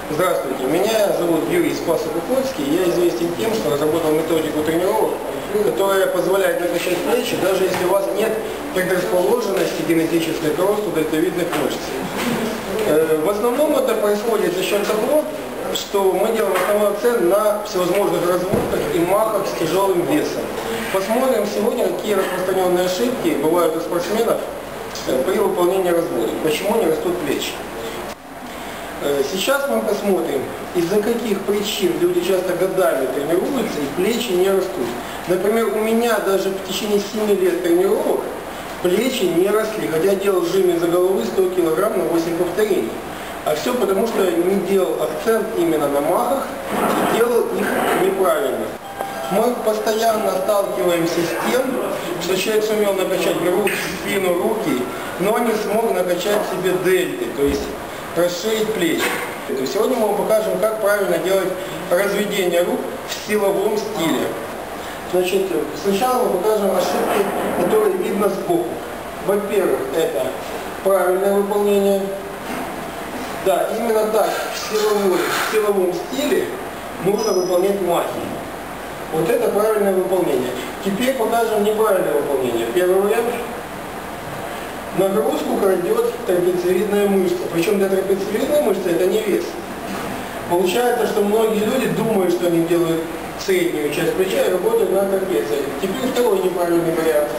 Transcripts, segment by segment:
Здравствуйте, меня зовут Юрий Спасов-Укольский. Я известен тем, что разработал методику тренировок, которая позволяет накачать плечи, даже если у вас нет предрасположенности генетической к росту дельтовидных мышц. В основном это происходит за счет того, что мы делаем основной акцент на всевозможных разводках и махах с тяжелым весом. Посмотрим сегодня, какие распространенные ошибки бывают у спортсменов при выполнении разводок. Почему не растут плечи? Сейчас мы посмотрим, из-за каких причин люди часто годами тренируются и плечи не растут. Например, у меня даже в течение 7 лет тренировок плечи не росли, хотя делал в жиме за головы 100 кг на 8 повторений. А все потому, что я не делал акцент именно на махах и делал их неправильно. Мы постоянно сталкиваемся с тем, что человек сумел накачать грудь, спину, руки, но не смог накачать себе дельты, то есть расширить плечи. Сегодня мы вам покажем, как правильно делать разведение рук в силовом стиле. Значит, сначала мы покажем ошибки, которые видно сбоку. Во-первых, это правильное выполнение. Да, именно так в силовом стиле нужно выполнять махи. Вот это правильное выполнение. Теперь покажем неправильное выполнение. Первый вариант. Нагрузку крадет трапециевидная мышца. Причем для трапециевидной мышцы это не вес. Получается, что многие люди думают, что они делают среднюю часть плеча и работают на трапеции. Теперь второй неправильный вариант.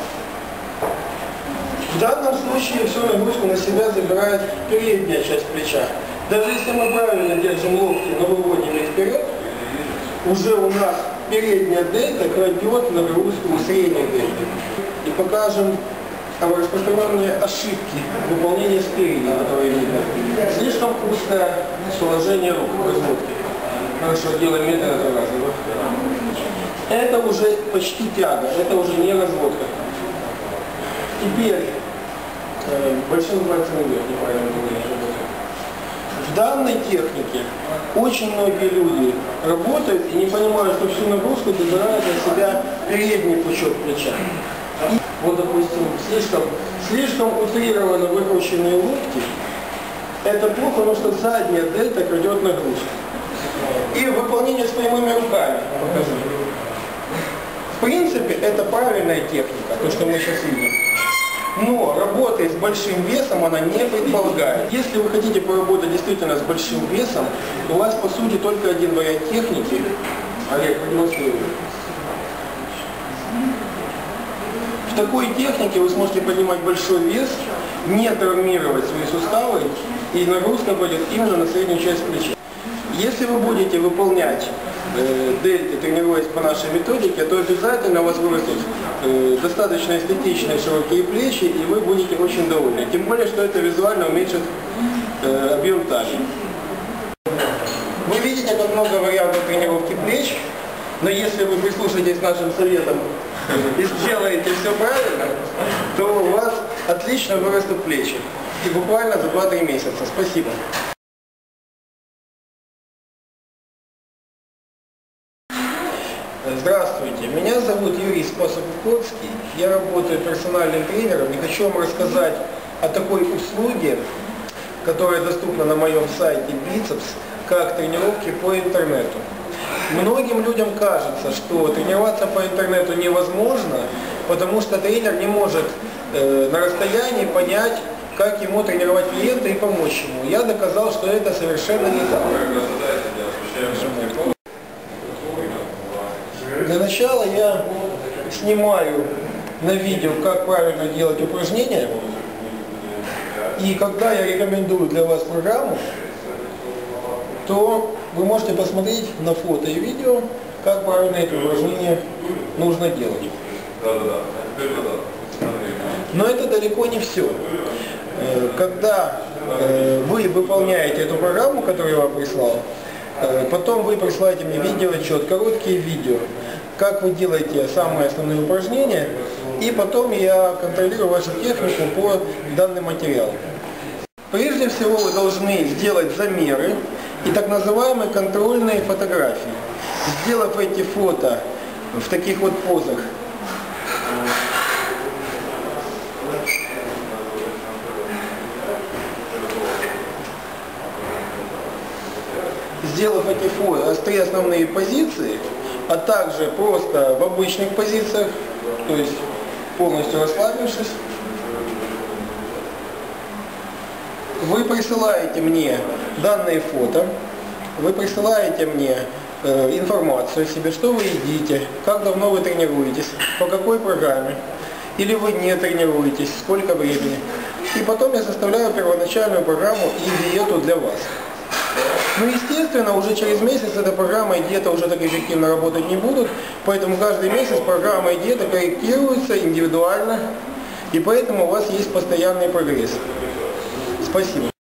В данном случае всю нагрузку на себя забирает передняя часть плеча. Даже если мы правильно держим локти, но выводим их вперед, уже у нас передняя дельта крадет нагрузку у средней дельты. И покажем распространенные ошибки выполнения спереди, которые видно. Слишком узкое положение рук в разводке. Хорошо, делаем медленно 2 раза. Это уже почти тяга, это уже не разводка. Теперь большим пальцем вверх, неправильно работает. В данной технике очень многие люди работают и не понимают, что всю нагрузку забирает на себя передний пучок плеча. И вот, допустим, слишком утрированно выкрученные локти, это плохо, потому что задняя дельта крадет нагрузку. И выполнение с прямыми руками покажу. В принципе, это правильная техника, то, что мы сейчас видим. Но работая с большим весом, она не предполагает. Если вы хотите поработать действительно с большим весом, у вас, по сути, только один вариант техники. Олег, продемонстрируй. В такой технике вы сможете поднимать большой вес, не травмировать свои суставы, и нагрузка пойдет именно на среднюю часть плеча. Если вы будете выполнять дельты, тренируясь по нашей методике, то обязательно у вас вырастут достаточно эстетичные широкие плечи, и вы будете очень довольны. Тем более, что это визуально уменьшит объем талии. Вы видите, как много вариантов тренировки плеч, но если вы прислушаетесь к нашим советам и сделаете все правильно, то у вас отлично вырастут плечи. И буквально за 2-3 месяца. Спасибо. Здравствуйте, меня зовут Юрий Спасов-Укольский. Я работаю персональным тренером и хочу вам рассказать о такой услуге, которая доступна на моем сайте Biceps, как тренировки по интернету. Многим людям кажется, что тренироваться по интернету невозможно, потому что тренер не может на расстоянии понять, как ему тренировать клиента и помочь ему. Я доказал, что это совершенно не так. Для начала я снимаю на видео, как правильно делать упражнения. И когда я рекомендую для вас программу, то вы можете посмотреть на фото и видео, как правильно эти упражнения нужно делать. Но это далеко не все. Когда вы выполняете эту программу, которую я вам прислал, потом вы присылаете мне видеоотчет, короткие видео, как вы делаете самые основные упражнения, и потом я контролирую вашу технику по данным материалам. Прежде всего вы должны сделать замеры и так называемые контрольные фотографии. Сделав эти фото в таких вот позах, сделав эти три основные позиции, а также просто в обычных позициях, то есть полностью расслабившись, вы присылаете мне данные фото, вы присылаете мне информацию о себе, что вы едите, как давно вы тренируетесь, по какой программе, или вы не тренируетесь, сколько времени. И потом я составляю первоначальную программу и диету для вас. Ну, естественно, уже через месяц эта программа и диета уже так эффективно работать не будут, поэтому каждый месяц программа и диета корректируются индивидуально, и поэтому у вас есть постоянный прогресс. Спасибо.